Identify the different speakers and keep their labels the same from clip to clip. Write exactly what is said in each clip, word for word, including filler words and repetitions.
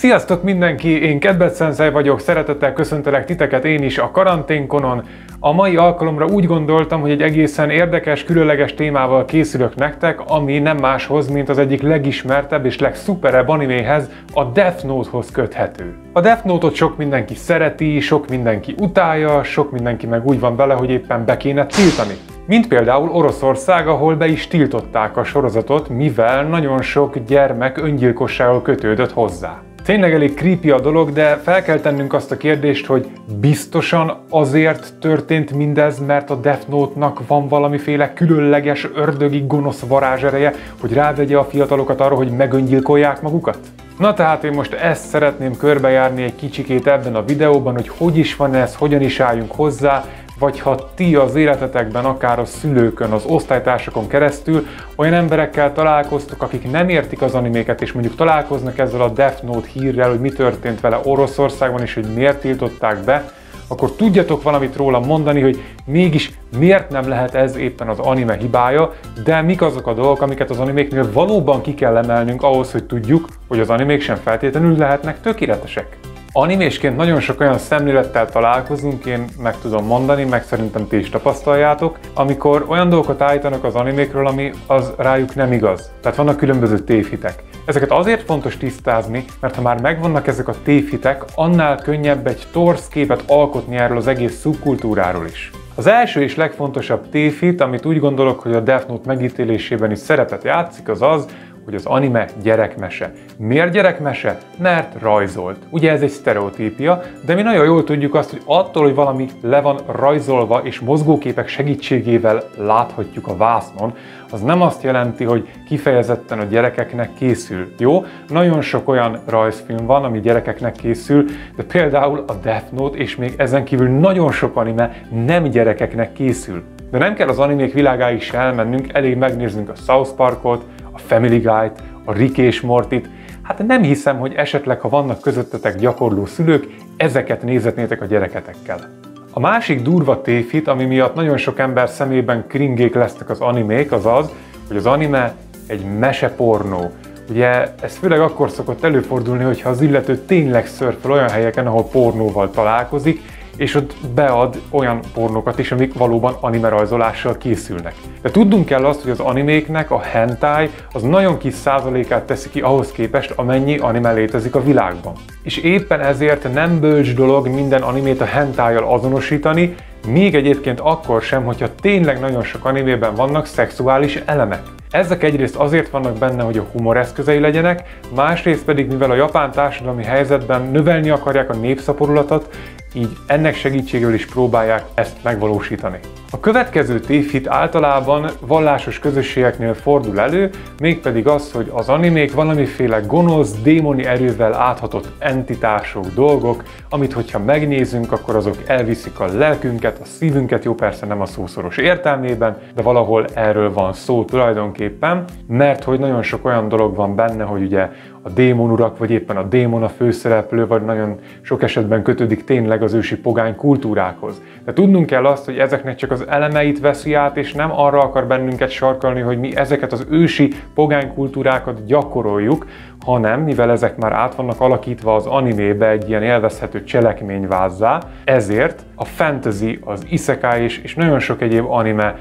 Speaker 1: Sziasztok mindenki, én Kedved Sensei vagyok, szeretettel köszöntelek titeket én is a karanténkonon. A mai alkalomra úgy gondoltam, hogy egy egészen érdekes, különleges témával készülök nektek, ami nem máshoz, mint az egyik legismertebb és legszuperebb animéhez, a Death Note-hoz köthető. A Death Note-ot sok mindenki szereti, sok mindenki utálja, sok mindenki meg úgy van vele, hogy éppen be kéne tiltani. Mint például Oroszország, ahol be is tiltották a sorozatot, mivel nagyon sok gyermek öngyilkossággal kötődött hozzá. Tényleg elég creepy a dolog, de fel kell tennünk azt a kérdést, hogy biztosan azért történt mindez, mert a Death Note-nak van valamiféle különleges, ördögi, gonosz varázsereje, hogy rávegye a fiatalokat arra, hogy megöngyilkolják magukat? Na tehát én most ezt szeretném körbejárni egy kicsikét ebben a videóban, hogy hogy is van ez, hogyan is álljunk hozzá, vagy ha ti az életetekben, akár a szülőkön, az osztálytársakon keresztül olyan emberekkel találkoztok, akik nem értik az animéket, és mondjuk találkoznak ezzel a Death Note hírrel, hogy mi történt vele Oroszországban, és hogy miért tiltották be, akkor tudjatok valamit róla mondani, hogy mégis miért nem lehet ez éppen az anime hibája, de mik azok a dolgok, amiket az animéknél valóban ki kell emelnünk ahhoz, hogy tudjuk, hogy az animék sem feltétlenül lehetnek tökéletesek. Animésként nagyon sok olyan szemlélettel találkozunk, én meg tudom mondani, meg szerintem ti is tapasztaljátok, amikor olyan dolgokat állítanak az animékről, ami az rájuk nem igaz. Tehát vannak különböző tévhitek. Ezeket azért fontos tisztázni, mert ha már megvannak ezek a tévhitek, annál könnyebb egy torz képet alkotni erről az egész szubkultúráról is. Az első és legfontosabb tévhit, amit úgy gondolok, hogy a Death Note megítélésében is szerepet játszik, az az, hogy az anime gyerekmese. Miért gyerekmese? Mert rajzolt. Ugye ez egy sztereotípia, de mi nagyon jól tudjuk azt, hogy attól, hogy valami le van rajzolva és mozgóképek segítségével láthatjuk a vásznon, az nem azt jelenti, hogy kifejezetten a gyerekeknek készül. Jó? Nagyon sok olyan rajzfilm van, ami gyerekeknek készül, de például a Death Note és még ezen kívül nagyon sok anime nem gyerekeknek készül. De nem kell az animék világáig se elmennünk, elég megnéznünk a South Parkot, a Family Guy-t, a Rick és Mortyt. Hát nem hiszem, hogy esetleg, ha vannak közöttetek gyakorló szülők, ezeket nézhetnétek a gyereketekkel. A másik durva tévhit, ami miatt nagyon sok ember szemében kringék lesznek az animék, az az, hogy az anime egy mesepornó. Ugye ez főleg akkor szokott előfordulni, hogyha az illető tényleg szörföl olyan helyeken, ahol pornóval találkozik, és ott bead olyan pornókat is, amik valóban anime rajzolással készülnek. De tudnunk kell azt, hogy az animéknek a hentai az nagyon kis százalékát teszi ki ahhoz képest, amennyi anime létezik a világban. És éppen ezért nem bölcs dolog minden animét a hentájjal azonosítani, még egyébként akkor sem, hogyha tényleg nagyon sok animében vannak szexuális elemek. Ezek egyrészt azért vannak benne, hogy a humor eszközei legyenek, másrészt pedig, mivel a japán társadalmi helyzetben növelni akarják a népszaporulatot, így ennek segítségével is próbálják ezt megvalósítani. A következő tévhit általában vallásos közösségeknél fordul elő, mégpedig az, hogy az animék valamiféle gonosz, démoni erővel áthatott entitások, dolgok, amit hogyha megnézünk, akkor azok elviszik a lelkünket, a szívünket, jó persze nem a szószoros értelmében, de valahol erről van szó tulajdonképpen, mert hogy nagyon sok olyan dolog van benne, hogy ugye a démonurak, vagy éppen a démon a főszereplő, vagy nagyon sok esetben kötődik tényleg az ősi pogány kultúrákhoz. De tudnunk kell azt, hogy ezeknek csak az elemeit veszi át, és nem arra akar bennünket sarkalni, hogy mi ezeket az ősi pogány kultúrákat gyakoroljuk, hanem mivel ezek már át vannak alakítva az animébe egy ilyen élvezhető cselekményvázzá, ezért a fantasy, az isekai és, és nagyon sok egyéb anime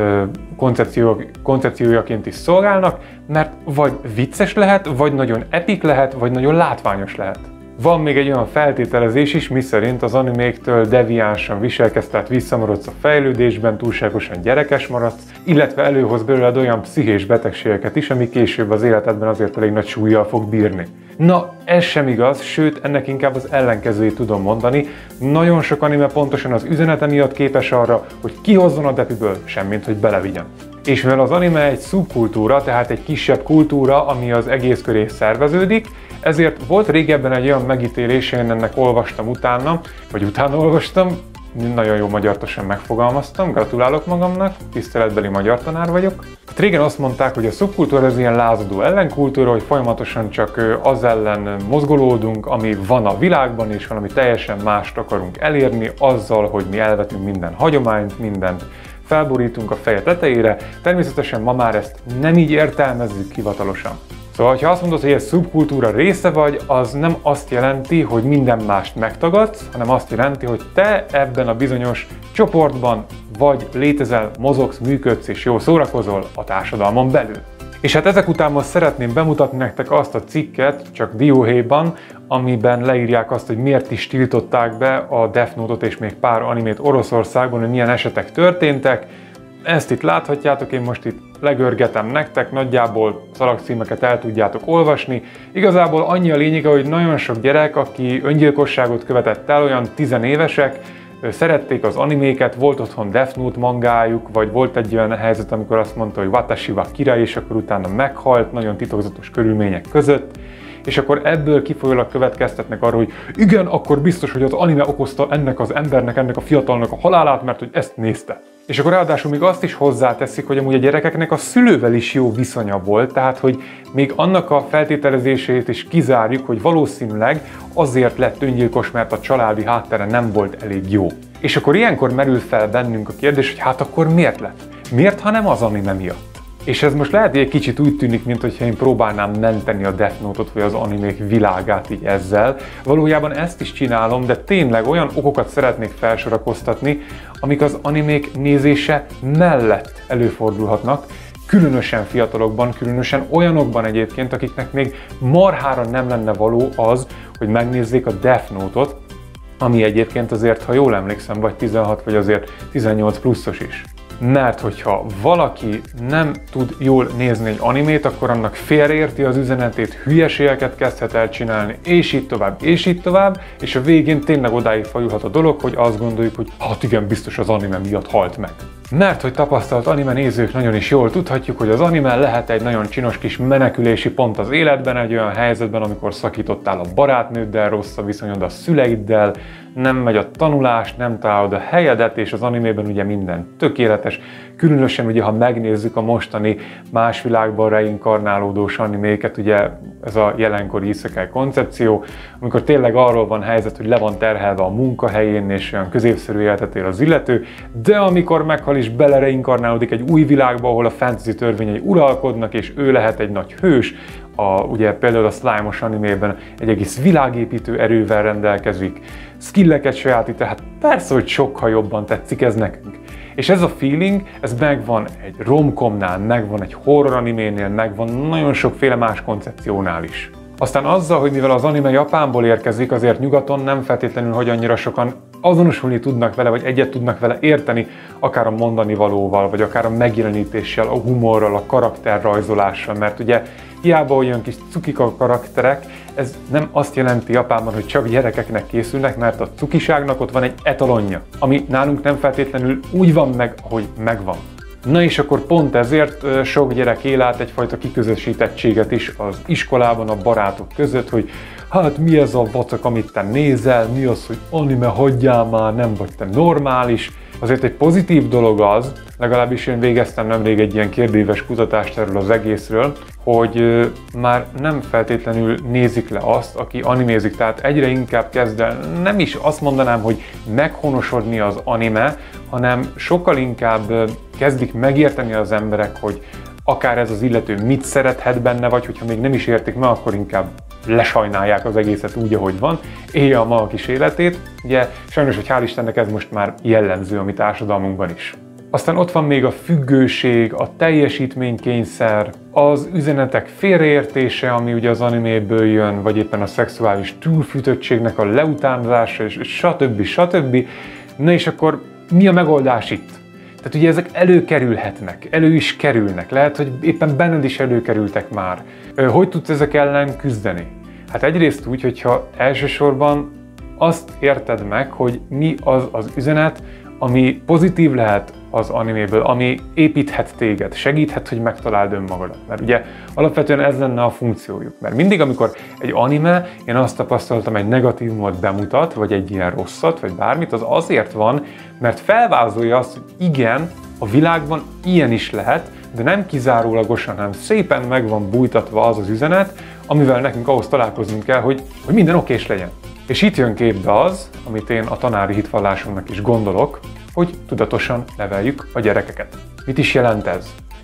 Speaker 1: Koncepció, koncepciójaként is szolgálnak, mert vagy vicces lehet, vagy nagyon epik lehet, vagy nagyon látványos lehet. Van még egy olyan feltételezés is, miszerint az animéktől deviánsan viselkedsz, tehát visszamaradsz a fejlődésben, túlságosan gyerekes maradsz, illetve előhoz belőled olyan pszichés betegségeket is, ami később az életedben azért elég nagy súllyal fog bírni. Na, ez sem igaz, sőt, ennek inkább az ellenkezőjét tudom mondani. Nagyon sok anime pontosan az üzenete miatt képes arra, hogy kihozzon a depiből, semmint, hogy belevigyen. És mivel az anime egy szubkultúra, tehát egy kisebb kultúra, ami az egész köré szerveződik, ezért volt régebben egy olyan megítélés, én ennek olvastam utána, vagy utána olvastam, nagyon jó magyartosan megfogalmaztam, gratulálok magamnak, tiszteletbeli magyar tanár vagyok. Hát régen azt mondták, hogy a szubkultúra ez ilyen lázadó ellenkultúra, hogy folyamatosan csak az ellen mozgolódunk, ami van a világban, és valami teljesen mást akarunk elérni, azzal, hogy mi elvetünk minden hagyományt, mindent felborítunk a feje tetejére. Természetesen ma már ezt nem így értelmezzük hivatalosan. Szóval, ha azt mondod, hogy egy szubkultúra része vagy, az nem azt jelenti, hogy minden mást megtagadsz, hanem azt jelenti, hogy te ebben a bizonyos csoportban vagy létezel, mozogsz, működsz és jól szórakozol a társadalmon belül. És hát ezek után most szeretném bemutatni nektek azt a cikket, csak dióhéjban, amiben leírják azt, hogy miért is tiltották be a Death Note-ot és még pár animét Oroszországban, hogy milyen esetek történtek. Ezt itt láthatjátok, én most itt legörgetem nektek, nagyjából szalagcímeket el tudjátok olvasni. Igazából annyi a lényege, hogy nagyon sok gyerek, aki öngyilkosságot követett el, olyan tizenévesek, szerették az animéket, volt otthon Death Note mangájuk, vagy volt egy olyan helyzet, amikor azt mondta, hogy Watashi wa kirai, és akkor utána meghalt, nagyon titokzatos körülmények között, és akkor ebből kifolyólag következtetnek arra, hogy igen, akkor biztos, hogy az anime okozta ennek az embernek, ennek a fiatalnak a halálát, mert hogy ezt nézte. És akkor ráadásul még azt is hozzáteszik, hogy amúgy a gyerekeknek a szülővel is jó viszonya volt, tehát hogy még annak a feltételezését is kizárjuk, hogy valószínűleg azért lett öngyilkos, mert a családi háttere nem volt elég jó. És akkor ilyenkor merül fel bennünk a kérdés, hogy hát akkor miért lett? Miért, ha nem az anime miatt? És ez most lehet, hogy egy kicsit úgy tűnik, mintha én próbálnám menteni a Death Note-ot vagy az animék világát így ezzel. Valójában ezt is csinálom, de tényleg olyan okokat szeretnék felsorakoztatni, amik az animék nézése mellett előfordulhatnak, különösen fiatalokban, különösen olyanokban egyébként, akiknek még marhára nem lenne való az, hogy megnézzék a Death Note-ot, ami egyébként azért, ha jól emlékszem, vagy tizenhat, vagy azért tizennyolc pluszos is. Mert hogyha valaki nem tud jól nézni egy animét, akkor annak félreérti az üzenetét, hülyeségeket kezdhet el csinálni, és így tovább, és így tovább, és a végén tényleg odáig fajulhat a dolog, hogy azt gondoljuk, hogy hát igen, biztos az anime miatt halt meg. Mert hogy tapasztalt anime nézők nagyon is jól tudhatjuk, hogy az anime lehet egy nagyon csinos kis menekülési pont az életben, egy olyan helyzetben, amikor szakítottál a barátnőddel, rossz a viszonyod a szüleiddel, nem megy a tanulás, nem találod a helyedet, és az animében ugye minden tökéletes. Különösen ugye, ha megnézzük a mostani más világban reinkarnálódós animéket, ugye ez a jelenkori isekai koncepció, amikor tényleg arról van helyzet, hogy le van terhelve a munkahelyén, és olyan középszerű életet él az illető, de amikor meghal is belereinkarnálódik egy új világba, ahol a fantasy törvényei uralkodnak, és ő lehet egy nagy hős, a, ugye például a Slime-os animében egy egész világépítő erővel rendelkezik, skilleket sajátít, tehát persze, hogy sokkal jobban tetszik ez nekünk. És ez a feeling, ez megvan egy romcomnál, megvan egy horror animénél, megvan nagyon sokféle más koncepciónál is. Aztán azzal, hogy mivel az anime Japánból érkezik, azért nyugaton nem feltétlenül, hogy annyira sokan azonosulni tudnak vele, vagy egyet tudnak vele érteni, akár a mondani valóval, vagy akár a megjelenítéssel, a humorral, a karakterrajzolással, mert ugye hiába olyan kis cukik a karakterek, ez nem azt jelenti Japánban, hogy csak gyerekeknek készülnek, mert a cukiságnak ott van egy etalonja, ami nálunk nem feltétlenül úgy van meg, ahogy megvan. Na és akkor pont ezért sok gyerek él át egyfajta kiközösítettséget is az iskolában, a barátok között, hogy hát mi ez a vacak, amit te nézel, mi az, hogy anime, hagyjál már, nem vagy te normális. Azért egy pozitív dolog az, legalábbis én végeztem nemrég egy ilyen kérdéves kutatást erről az egészről, hogy már nem feltétlenül nézik le azt, aki animézik, tehát egyre inkább kezd el, nem is azt mondanám, hogy meghonosodni az anime, hanem sokkal inkább kezdik megérteni az emberek, hogy akár ez az illető mit szerethet benne, vagy hogyha még nem is értik meg, akkor inkább lesajnálják az egészet úgy, ahogy van, élje a maga kis életét. Ugye sajnos, hogy hál' Istennek ez most már jellemző a mi társadalmunkban is. Aztán ott van még a függőség, a teljesítménykényszer, az üzenetek félreértése, ami ugye az animéből jön, vagy éppen a szexuális túlfűtöttségnek a leutánozása, és stb. stb. Na és akkor mi a megoldás itt? Tehát ugye ezek előkerülhetnek, elő is kerülnek, lehet, hogy éppen benned is előkerültek már. Hogy tudsz ezek ellen küzdeni? Hát egyrészt úgy, hogyha elsősorban azt érted meg, hogy mi az az üzenet, ami pozitív lehet az animéből, ami építhet téged, segíthet, hogy megtaláld önmagadat. Mert ugye alapvetően ez lenne a funkciójuk. Mert mindig, amikor egy anime, én azt tapasztaltam, egy negatívumot bemutat, vagy egy ilyen rosszat, vagy bármit, az azért van, mert felvázolja azt, hogy igen, a világban ilyen is lehet, de nem kizárólagosan, hanem szépen meg van bújtatva az az üzenet, amivel nekünk ahhoz találkoznunk kell, hogy, hogy minden okés legyen. És itt jön képbe az, amit én a tanári hitvallásunknak is gondolok, hogy tudatosan neveljük a gyerekeket. Mit is jelent ez?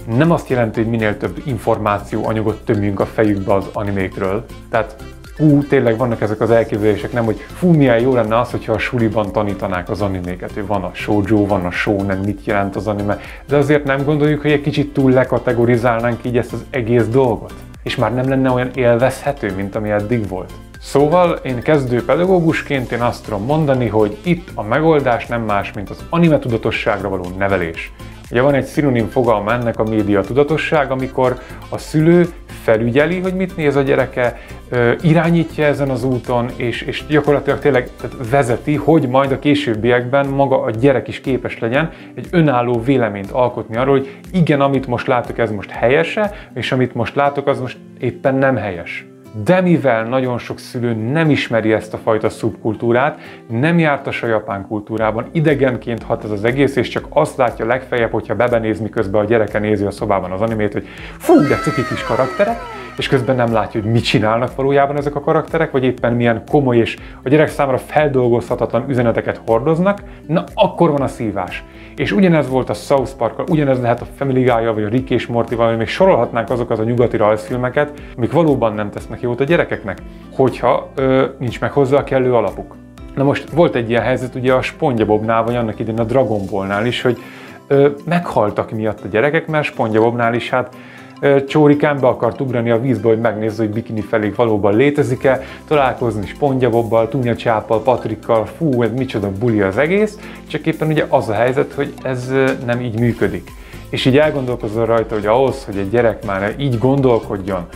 Speaker 1: nem azt jelenti, hogy minél több információ anyagot tömjünk a fejükbe az animékről. Tehát hú, tényleg vannak ezek az elképzelések, nem, hogy fú, milyen jó lenne az, hogyha a suliban tanítanák az animéket, hogy van a shoujo, van a shonen, mit jelent az anime, de azért nem gondoljuk, hogy egy kicsit túl lekategorizálnánk így ezt az egész dolgot, és már nem lenne olyan élvezhető, mint ami eddig volt. Szóval én kezdő pedagógusként én azt tudom mondani, hogy itt a megoldás nem más, mint az anime tudatosságra való nevelés. Ugye van egy szinonim fogalma ennek, a média tudatosság, amikor a szülő felügyeli, hogy mit néz a gyereke, irányítja ezen az úton, és, és gyakorlatilag tényleg vezeti, hogy majd a későbbiekben maga a gyerek is képes legyen egy önálló véleményt alkotni arról, hogy igen, amit most látok, ez most helyese, és amit most látok, az most éppen nem helyes. De mivel nagyon sok szülő nem ismeri ezt a fajta szubkultúrát, nem jártas a japán kultúrában, idegenként hat ez az egész, és csak azt látja legfeljebb, hogyha bebenéz, miközben a gyereke nézi a szobában az animét, hogy fú, de cuki kis karakterek, és közben nem látja, hogy mit csinálnak valójában ezek a karakterek, vagy éppen milyen komoly és a gyerek számára feldolgozhatatlan üzeneteket hordoznak, na akkor van a szívás. És ugyanez volt a South Parkkal, ugyanez lehet a Family Guy-jal, vagy a Rick és Morty-val, vagy még sorolhatnánk azokat a nyugati rajzfilmeket, amik valóban nem tesznek jót a gyerekeknek, hogyha ö, nincs meg hozzá a kellő alapuk. Na most volt egy ilyen helyzet ugye a SpongeBobnál, vagy annak idején a Dragon Ballnál is, hogy ö, meghaltak miatt a gyerekek, mert SpongeBobnál is hát csórikán be akart ugrani a vízbe, hogy megnézze, hogy bikini felék valóban létezik-e, találkozni SpongeBobbal, Tunya Csáppal, Patrikkal, fú, ez micsoda buli az egész, csak éppen ugye az a helyzet, hogy ez nem így működik. És így elgondolkozol rajta, hogy ahhoz, hogy egy gyerek már így gondolkodjon,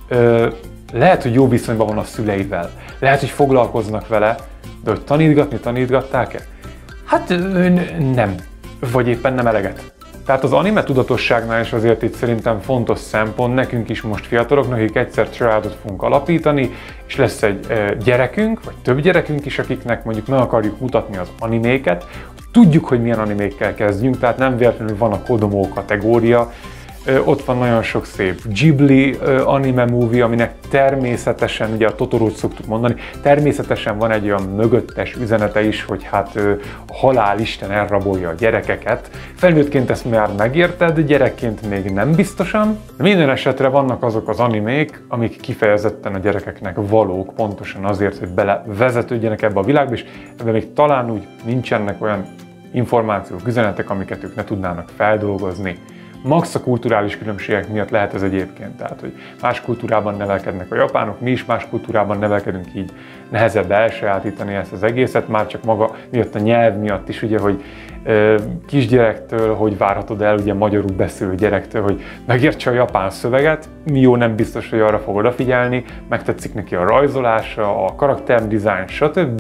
Speaker 1: lehet, hogy jó viszonyban van a szüleivel, lehet, hogy foglalkoznak vele, de hogy tanítgatni, tanítgatták-e? Hát nem, vagy éppen nem eleget. Tehát az anime tudatosságnál is azért itt szerintem fontos szempont, nekünk is most fiataloknak, akik egyszer családot fogunk alapítani, és lesz egy gyerekünk, vagy több gyerekünk is, akiknek mondjuk meg akarjuk mutatni az animéket, tudjuk, hogy milyen animékkel kezdjünk, tehát nem véletlenül van a Kodomo kategória, ott van nagyon sok szép Ghibli anime movie, aminek természetesen, ugye a Totorót szoktuk mondani, természetesen van egy olyan mögöttes üzenete is, hogy hát a halálisten elrabolja a gyerekeket. Felnőttként ezt már megérted, gyerekként még nem biztosan. Minden esetre vannak azok az animék, amik kifejezetten a gyerekeknek valók, pontosan azért, hogy belevezetődjenek ebbe a világba, és ebben még talán úgy nincsenek olyan információk, üzenetek, amiket ők ne tudnának feldolgozni. Max a kulturális különbségek miatt lehet ez egyébként, tehát hogy más kultúrában nevelkednek a japánok, mi is más kultúrában nevelkedünk, így nehezebb elsajátítani ezt az egészet, már csak maga miatt a nyelv miatt is, ugye, hogy ö, kisgyerektől, hogy várhatod el ugye magyarul beszélő gyerektől, hogy megértse a japán szöveget, mi jó, nem biztos, hogy arra fog odafigyelni, megtetszik neki a rajzolása, a karakterdizájn, stb.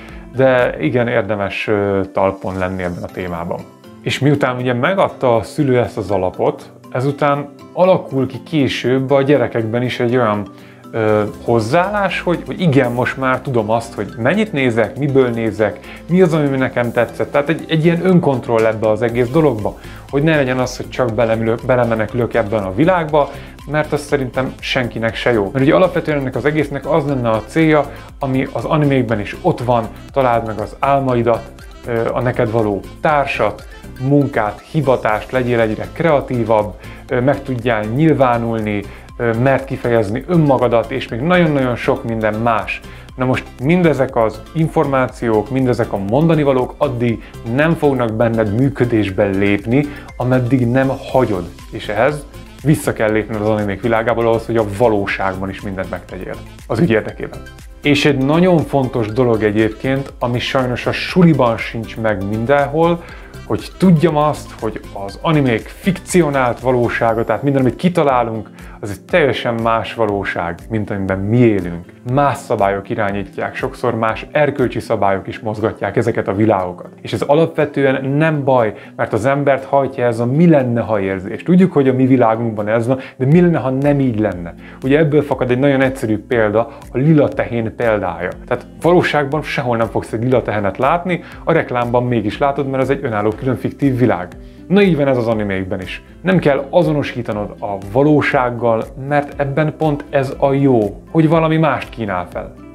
Speaker 1: De igen, érdemes ö, talpon lenni ebben a témában. És miután ugye megadta a szülő ezt az alapot, ezután alakul ki később a gyerekekben is egy olyan ö, hozzáállás, hogy, hogy igen, most már tudom azt, hogy mennyit nézek, miből nézek, mi az, ami nekem tetszett. Tehát egy, egy ilyen önkontroll ebbe az egész dologba, hogy ne legyen az, hogy csak belemenekülök ebben a világba, mert az szerintem senkinek se jó. Mert ugye alapvetően ennek az egésznek az lenne a célja, ami az animékben is ott van, találd meg az álmaidat, a neked való társat, munkát, hivatást, legyél egyre kreatívabb, meg tudjál nyilvánulni, mert kifejezni önmagadat, és még nagyon-nagyon sok minden más. Na most mindezek az információk, mindezek a mondanivalók addig nem fognak benned működésben lépni, ameddig nem hagyod. És ehhez vissza kell lépned az animék világából ahhoz, hogy a valóságban is mindent megtegyél az ügy érdekében. És egy nagyon fontos dolog egyébként, ami sajnos a suliban sincs meg mindenhol, hogy tudjam azt, hogy az animék fikcionált valósága, tehát minden, amit kitalálunk, az egy teljesen más valóság, mint amiben mi élünk. Más szabályok irányítják, sokszor más erkölcsi szabályok is mozgatják ezeket a világokat. És ez alapvetően nem baj, mert az embert hajtja ez a mi lenne, ha érzés. Tudjuk, hogy a mi világunkban ez van, de mi lenne, ha nem így lenne. Ugye ebből fakad egy nagyon egyszerű példa, a lila tehén példája. Tehát valóságban sehol nem fogsz egy lila tehenet látni, a reklámban mégis látod, mert ez egy önálló külön fiktív világ. Na így van ez az animékben is. Nem kell azonosítanod a valósággal, mert ebben pont ez a jó, hogy valami mást kínál fel.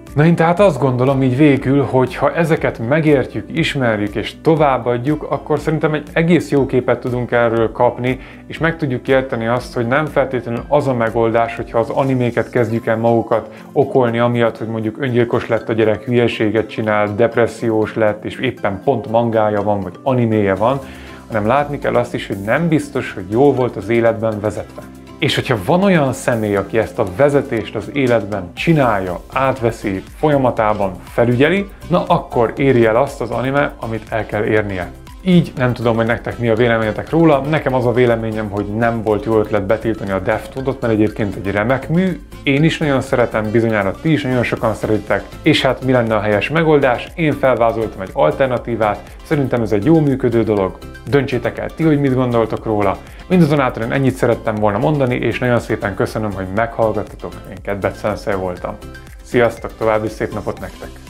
Speaker 1: Na én tehát azt gondolom így végül, hogy ha ezeket megértjük, ismerjük és továbbadjuk, akkor szerintem egy egész jó képet tudunk erről kapni, és meg tudjuk érteni azt, hogy nem feltétlenül az a megoldás, hogyha az animéket kezdjük el magukat okolni amiatt, hogy mondjuk öngyilkos lett a gyerek, hülyeséget csinál, depressziós lett, és éppen pont mangája van, vagy animéje van, hanem látni kell azt is, hogy nem biztos, hogy jó volt az életben vezetve. És hogyha van olyan személy, aki ezt a vezetést az életben csinálja, átveszi, folyamatában felügyeli, na akkor éri el azt az anime, amit el kell érnie. Így nem tudom, hogy nektek mi a véleményetek róla, nekem az a véleményem, hogy nem volt jó ötlet betiltani a Death-Note-ot, mert egyébként egy remek mű, én is nagyon szeretem, bizonyára ti is nagyon sokan szeretitek, és hát mi lenne a helyes megoldás? Én felvázoltam egy alternatívát, szerintem ez egy jó működő dolog, döntsétek el ti, hogy mit gondoltok róla. Mindazonáltal én ennyit szerettem volna mondani, és nagyon szépen köszönöm, hogy meghallgattatok, én Kedbet Sensei voltam. Sziasztok, további szép napot nektek!